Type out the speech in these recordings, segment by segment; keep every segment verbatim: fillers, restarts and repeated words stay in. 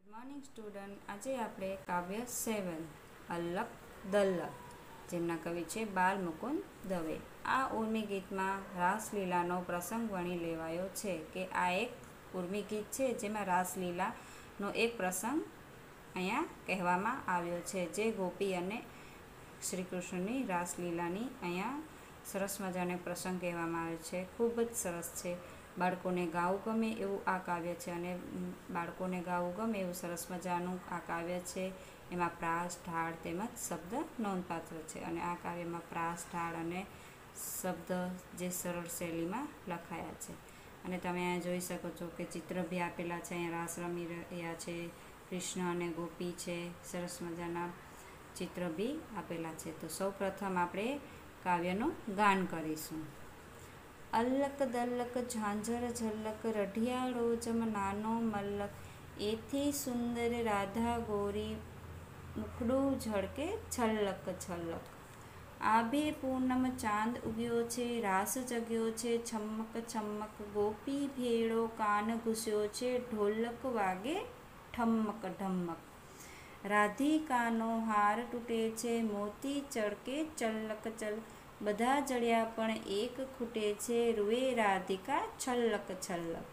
Morning student, આજે આપણે કાવ્ય સેવન અલ્લક દલ્લક, જેમના કવિ છે બાલ મુકુંદ દવે. આ ઉર્મી ગીતમાં રાસલીલાનો પ્રસંગ વણી લેવાયો છે કે આ એક ઉર્મી ગીત છે જેમાં રાસલીલાનો એક પ્રસંગ અહીંયા કહેવામાં આવ્યો છે, જે ગોપી અને શ્રી કૃષ્ણની રાસલીલાની અહીંયા સરસ મજાનો પ્રસંગ કહેવામાં આવ્યો છે. ખૂબ જ સરસ છે. બાળકોને ગાવું ગમે એવું આ કાવ્ય છે અને બાળકોને ગાવું ગમે એવું સરસ મજાનું આ કાવ્ય છે. એમાં પ્રાસ, ઢાળ તેમજ શબ્દ નોંધપાત્ર છે અને આ કાવ્યમાં પ્રાસ, ઢાળ અને શબ્દ જે સરળ શૈલીમાં લખાયા છે. અને તમે અહીંયા જોઈ શકો છો કે ચિત્ર બી આપેલા છે. અહીંયા રાસ રમી રહ્યા છે, કૃષ્ણ અને ગોપી છે, સરસ મજાના ચિત્ર બી આપેલા છે. તો સૌ પ્રથમ આપણે કાવ્યનું ગાન કરીશું. અલ્લક દલ્લક ઝાંઝર ઝલ્લક, રઢિયાળો જમ નાનો મલ્લક, એથી સુંદર રાધા ગોરી, મુખડું ઝળકે છલ્લક છલ્લક. આભે પૂનમ ચાંદ ઉગ્યો છે, રાસ જગ્યો છે છમ્મક છમ્મક, ગોપી ભેળો કાન ઘૂસ્યો છે, ઢોલક વાગે ઠમ્મક ઢમ્મક. રાધિકાનો હાર તૂટે છે, મોતી ચળકે ચલ્લક ચલ, બધા જડ્યા પણ એક ખૂટે છે, રૂએ રાધિકા છલ્લક છલ્લક.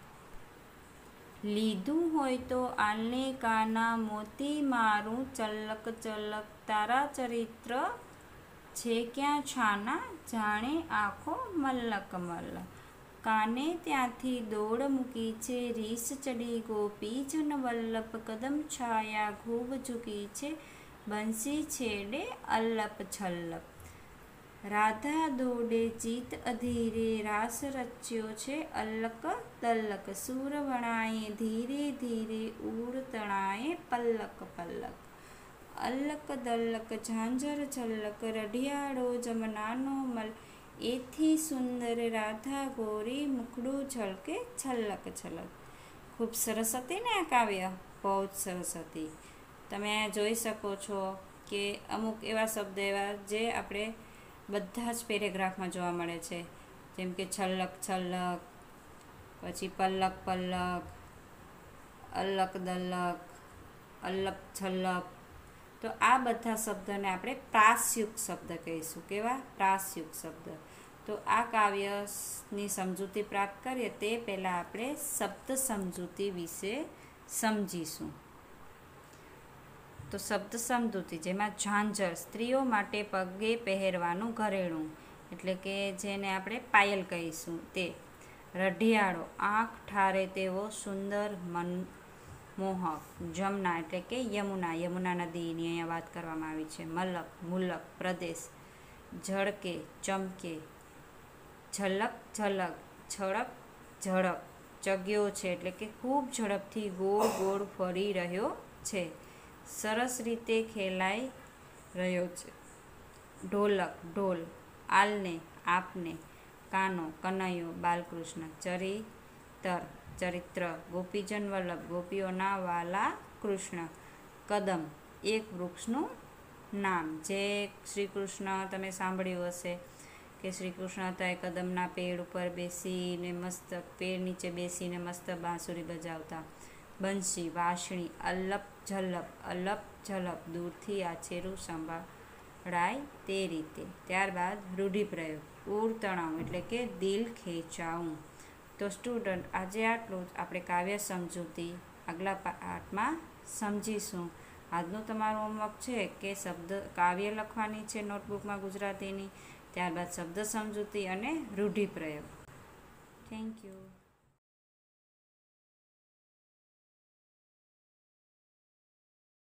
લીધું હોય તો આલને કાના, મોતી મારું ચલ્લક ચલ્લક, તારા ચરિત્ર છે ક્યાં છાના, જાણે આંખો મલ્લક મલ્લક. કાને ત્યાંથી દોડ મૂકી છે, રીસ ચડી ગોપી જન વલ્લભ, કદમ છાયા ખૂબ ઝૂકી છે, બંસી છેડે અલ્લપ છલ્લપ. રાધા દોડે ચિત અધીરે, રાસ રચ્યો છે અલ્લક દલ્લક, સૂર વણાએ ધીરે ધીરે, ઉડ તણાએ પલ્લક પલ્લક. અલ્લક દલ્લક ઝાંઝર ઝલ્લક, રઢિયાળો જમ નાનો મલ, એથી સુંદર રાધા ગોરી, મુખડું ઝળકે છલ્લક છલ્લક. ખૂબ સરસ હતી ને આ કાવ્ય, બહુ જ સરસ હતી. તમે જોઈ શકો છો કે અમુક એવા શબ્દ એવા જે આપણે બધા જ પેરેગ્રાફમાં જોવા મળે છે, જેમ કે છલ્લક છલ્લક, પછી પલ્લક પલ્લક, અલ્લક દલ્લક, અલ્લપ છલ્લપ. તો આ બધા શબ્દને આપણે પ્રાસયુક્ત શબ્દ કહીશું. કેવા? પ્રાસયુક્ત શબ્દ. તો આ કાવ્યની સમજૂતી પ્રાપ્ત કરીએ તે પહેલાં આપણે શબ્દ સમજૂતી વિશે સમજીશું. તો શબ્દ સમજૂતી, જેમાં ઝાંઝર સ્ત્રીઓ માટે પગે પહેરવાનું ઘરેણું, એટલે કે જેને આપણે પાયલ કહીશું તે. રઢિયાળો આંખ ઠારે તેવો સુંદર મનમોહક. જમના એટલે કે યમુના, યમુના નદીની અહીંયા વાત કરવામાં આવી છે. મલક મુલક પ્રદેશ. ઝળકે ચમકે. ઝલક ઝલક છળક ઝળક. ચગ્યો છે એટલે કે ખૂબ ઝડપથી ગોળ ગોળ ફરી રહ્યો છે, સરસ રીતે ખેલાઈ રહ્યો છે. ઢોલક ઢોલ. આલને આપને. કાનો કનૈયો બાલકૃષ્ણ. ચરિતર ચરિત્ર ગોપીજન વલ્લભ, ગોપીઓના વાલા કૃષ્ણ. કદમ એક વૃક્ષનું નામ, જે શ્રી કૃષ્ણ તમે સાંભળ્યું હશે કે શ્રી કૃષ્ણ હતા એ કદમના પેડ ઉપર બેસીને મસ્ત પેડ નીચે બેસીને મસ્ત બાંસુરી બજાવતા. બંસી વાંસળી. અલ્લપ ઝલ્લપ અલ્લપ ઝલપ, દૂરથી આછેરું સંભાળાય તે રીતે. ત્યારબાદ રૂઢિપ્રયોગ. ઉર તણાવ એટલે કે દિલ ખેંચાવું. તો સ્ટુડન્ટ, આજે આટલું જ. આપણે કાવ્ય સમજૂતી આગલા પાઠમાં સમજીશું. આજનું તમારું હોમવર્ક છે કે શબ્દ કાવ્ય લખવાની છે નોટબુકમાં ગુજરાતીની, ત્યારબાદ શબ્દ સમજૂતી અને રૂઢિપ્રયોગ. Thank you.